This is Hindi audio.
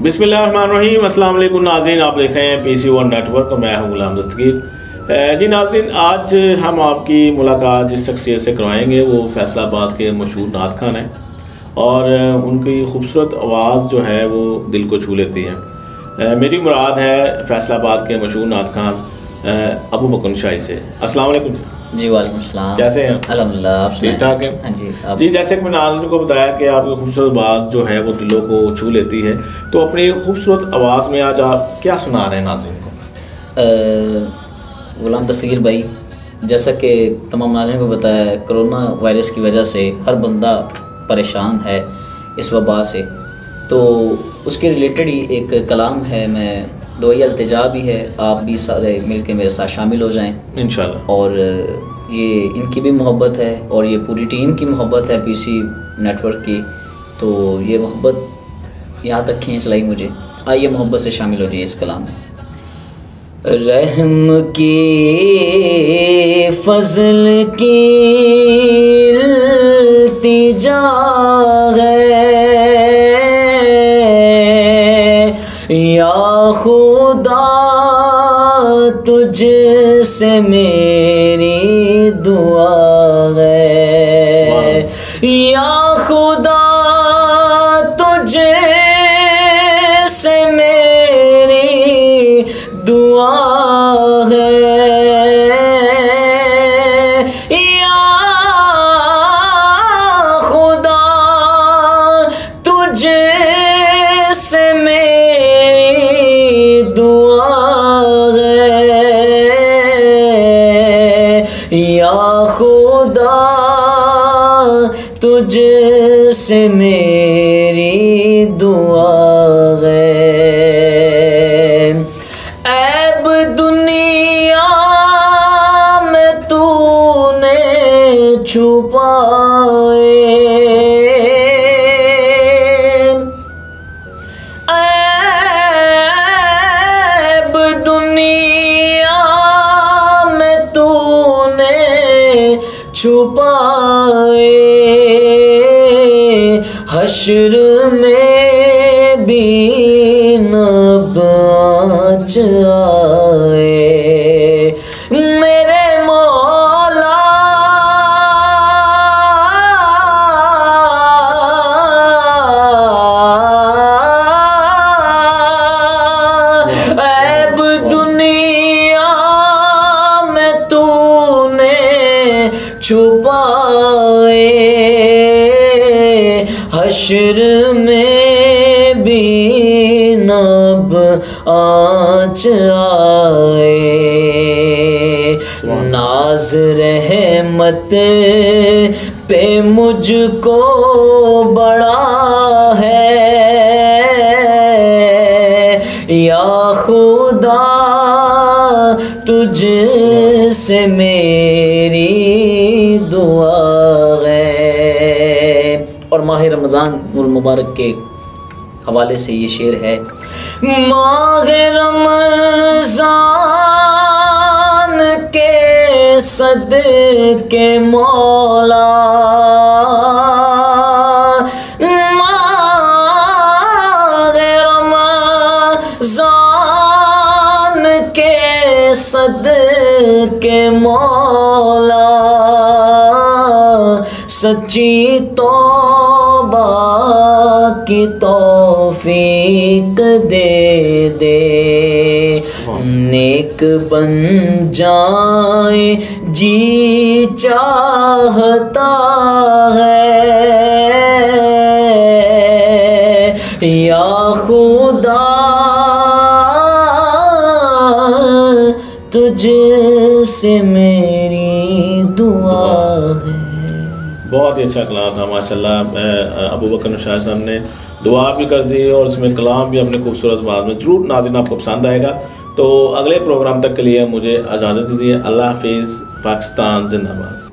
बिस्मिल्लाहिर्रहमानिर्रहीम। अस्सलाम वालेकुम नाज़रीन, आप देख रहे हैं PC1 नेटवर्क और मैं हूं गुलाम दस्तगीर। जी नाज़रीन, आज हम आपकी मुलाकात जिस शख्सियत से करवाएंगे वो फैसलाबाद के मशहूर नात खान हैं और उनकी खूबसूरत आवाज़ जो है वो दिल को छू लेती है। मेरी मुराद है फैसलाबाद के मशहूर नात खान अबू बकर शाही से। अस्सलाम वालेकुम जी। वालेकुम सलाम। कैसे हैं? अल्हम्दुलिल्लाह, आप ठीक ठाक हैं? हाँ जी। जी, जैसे कि मैंने नाज़रीन को बताया कि आपकी खूबसूरत आवाज़ जो है वो दिलों को छू लेती है, तो अपनी खूबसूरत आवाज़ में आज आप क्या सुना रहे हैं नाज़रीन को? गुलाम दस्तगीर भाई, जैसा कि तमाम नाज़रीन को बताया है, कोरोना वायरस की वजह से हर बंदा परेशान है इस वबा से, तो उसके रिलेटेड ही एक कलाम है। मैं दुआ अल्तिजा भी है, आप भी सारे मिल के मेरे साथ शामिल हो जाएं इंशाल्लाह। और ये इनकी भी मोहब्बत है और ये पूरी टीम की मोहब्बत है PC नेटवर्क की, तो ये मोहब्बत यहाँ तक खींच लाई मुझे। आइए मोहब्बत से शामिल हो जाइए इस कलाम में। रहम की फजल की इल्तिजा है या खुदा, तुझसे मेरी दुआ है या खुदा, तुझसे मेरी दुआ है या खुदा, तुझसे मेरी दुआ या खुदा, तुझसे मेरी दुआ है। ऐब दुनिया में तूने छुपाए, ऐब दुनिया में तूने छुपाए, हश्र में भी नब आँच आए। मेरे मौला ऐब दुनिया में तूने छुपाए, हश्र में भी नब आँच आए। नाज रहमत पे मुझको बड़ा है या खुदा, तुझसे मेरी दुआ है। और माह रमज़ान मुबारक के हवाले से ये शेर है। माह रमज़ान के सदके मौला, माह रमज़ान के सदके मौला, सच्ची तौबा की तौफीक दे दे, नेक बन जाए जी चाहता है या खुदा, तुझसे मेरी दुआ है। बहुत ही अच्छा कलाम था माशाल्लाह। अबू बकर शाह साहब ने दुआ भी कर दी और उसमें कलाम भी अपने खूबसूरत आवाज़ में। ज़रूर नाज़रीन आपको पसंद आएगा। तो अगले प्रोग्राम तक के लिए मुझे इजाज़त दीजिए। अल्लाह हाफिज़। पाकिस्तान जिंदाबाद।